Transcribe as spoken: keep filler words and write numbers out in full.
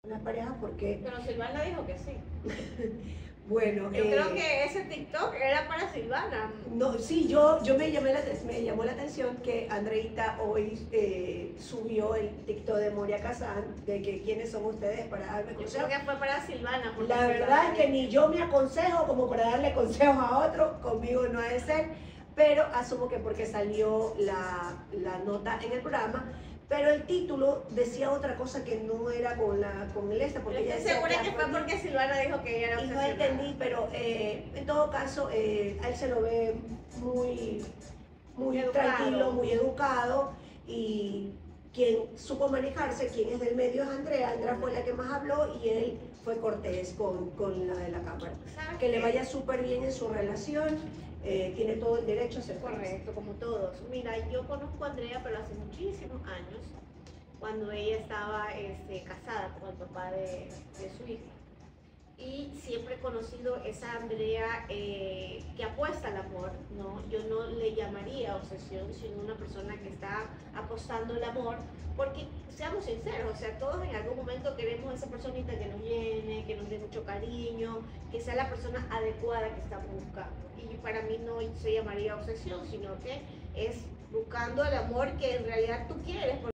las parejas porque... Pero Silvana dijo que sí. Bueno, yo eh, creo que ese TikTok era para Silvana. No, sí, yo, yo me, llamé la, me llamó la atención que Andreita hoy eh, subió el TikTok de Moria Kazan, de que quiénes son ustedes para darme Yo consejos. creo que fue para Silvana. La verdad es que ni yo me aconsejo como para darle consejos a otro, conmigo no ha de ser, pero asumo que porque salió la, la nota en el programa, pero el título decía otra cosa que no era con, la, con el este, porque Yo ella estoy decía segura que fue porque Silvana dijo que ella era y no obsesionada. entendí, pero eh, en todo caso, eh, a él se lo ve muy, muy Educado. tranquilo, muy educado, y quien supo manejarse, quien es del medio es Andrea. Andrea fue la que más habló y él fue cortés con, con la de la cámara. ¿Sabes Que qué? le vaya súper bien en su relación, eh, tiene todo el derecho a ser Correcto, como todos. Mira, yo conozco a Andrea, pero hace muchísimos años, cuando ella estaba este, casada con el papá de, de su hija. Y siempre he conocido esa Andrea eh, que apuesta al amor, ¿no? Yo no le llamaría obsesión, sino una persona que está apostando el amor, porque seamos sinceros, o sea, todos en algún momento queremos esa personita que nos llene, que nos dé mucho cariño, que sea la persona adecuada que estamos buscando. Y para mí no se llamaría obsesión, sino que es buscando el amor que en realidad tú quieres.